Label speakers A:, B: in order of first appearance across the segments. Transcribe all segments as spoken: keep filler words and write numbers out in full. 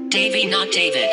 A: Davey, not David.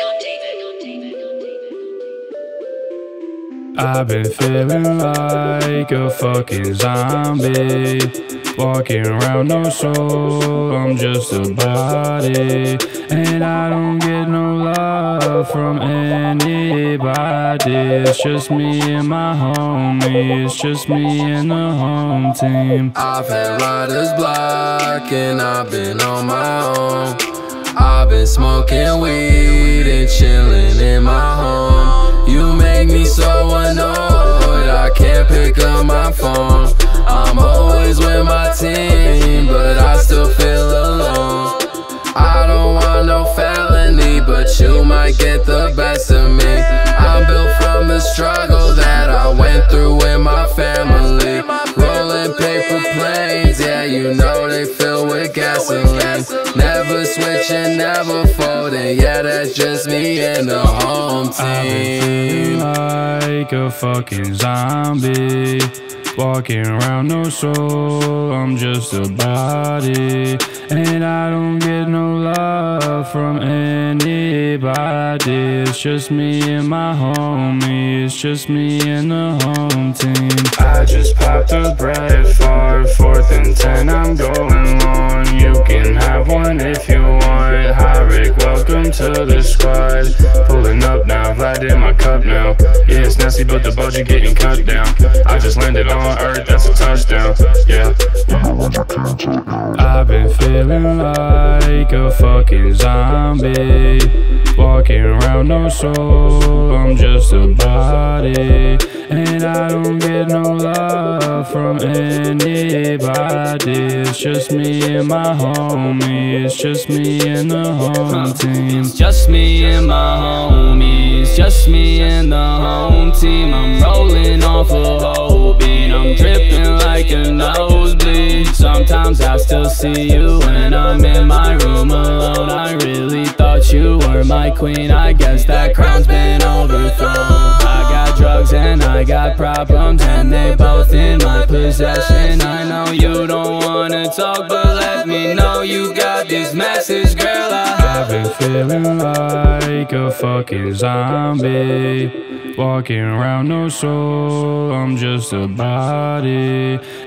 B: I've been feeling like a fucking zombie, walking around no soul, I'm just a body. And I don't get no love from anybody. It's just me and my homie, it's just me and the home team.
C: I've had writer's block and I've been on my own. I've been smoking weed and chilling in my home. You make me so annoyed, I can't pick up my phone. I'm always with my team, but I still feel alone. I don't want no felony, but you might get the best of me. I'm built from the struggle that I went through with my family. Rolling paper planes, yeah, you know they fill with gasoline. Never switching, never folding, yeah, that's just me and the home team.
B: Like a fucking zombie, walking around no soul, I'm just a body. And I don't get no love from anybody. It's just me and my homie, it's just me and the home team. I just popped a bread for fourth and ten, I'm going long. You can have one if you want. Hi Rick, welcome to the squad. Pulling up now, Vlad in my cup now. Yeah, it's nasty, but the budget getting cut down. I just landed on Earth, that's a touchdown. Yeah. I've been feeling like a fucking zombie, walking around no soul, I'm just a body. And I don't get no love from anybody. It's just me and my homie, it's just me and the home team.
D: It's just me and my homies, just me and the home team. I'm rolling off a whole beat, I'm dripping like a nosebleed. Sometimes I still see you when I'm in my room alone. I really thought you were my queen, I guess that crown's been overthrown. I got drugs and I got problems, and they both in my possession. I know you don't wanna talk, but let me know you got this message, girl. I
B: I've been feeling like a fucking zombie, walking around no soul, I'm just a body.